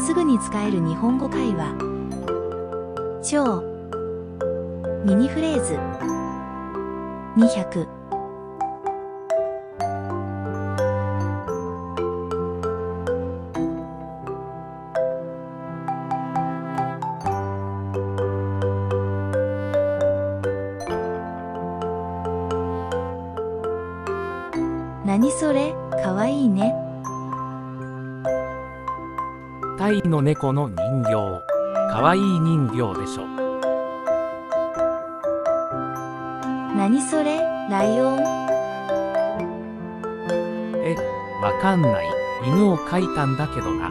すぐに使える日本語会話。超ミニフレーズ200。何それ、かわいいね。 タイの猫の人形、かわいい人形でしょ。 何それ、ライオン。 わかんない。犬を描いたんだけどな。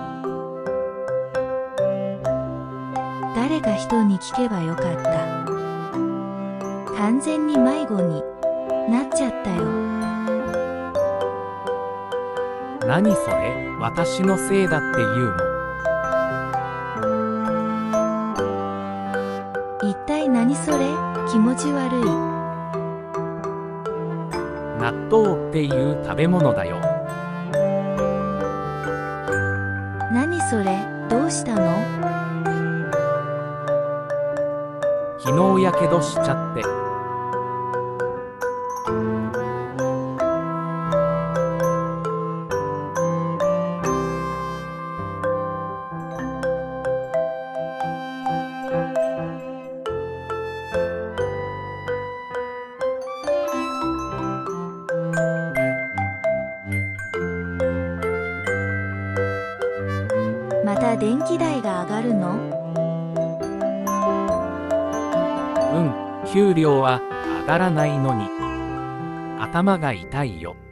誰か人に聞けばよかった。完全に迷子になっちゃったよ。 何それ、私のせいだって言うの。 一体何それ、気持ち悪い。 納豆っていう食べ物だよ。 何それ、どうしたの？ 昨日やけどしちゃって。 また電気代が上がるの？ 給料は上がらないのに。頭が痛いよ。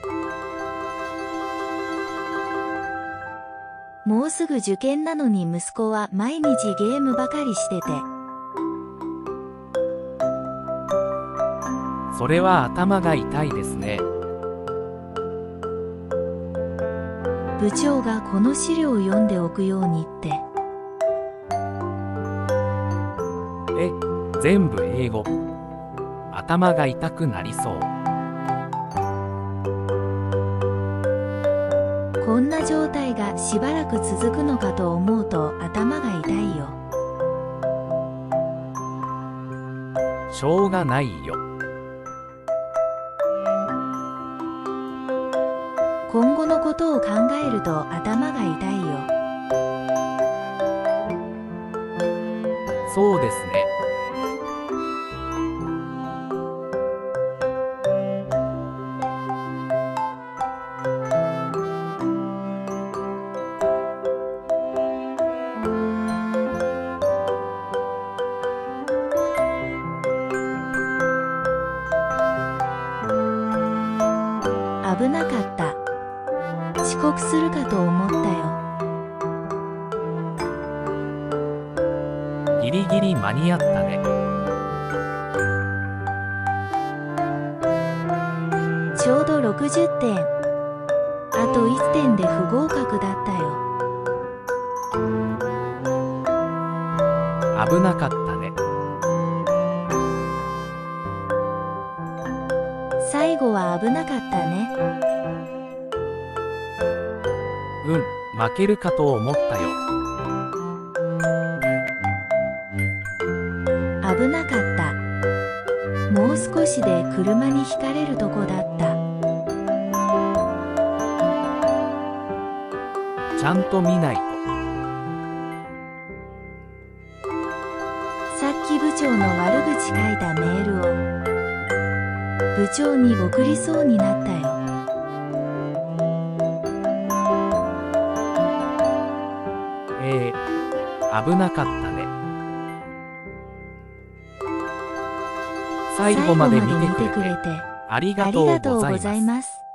もうすぐ受験なのに息子は毎日ゲームばかりしてて。 それは頭が痛いですね。 部長がこの資料を読んでおくようにって。 全部英語。頭が痛くなりそう。 こんな状態がしばらく続くのかと思うと頭が痛いよ。 しょうがないよ。 今後のことを考えると頭が痛いよ。 そうですね。 危なかった。遅刻するかと思ったよ。 ギリギリ間に合ったね。 ちょうど60点。あと1点で不合格だったよ。 危なかったね。 最後は危なかったね。 負けるかと思ったよ。 危なかった。もう少しで車にひかれるとこだった。 ちゃんと見ないと。 さっき部長の悪口書いたメールを部長に送りそうになったよ。 危なかったね。最後まで見てくれてありがとうございます。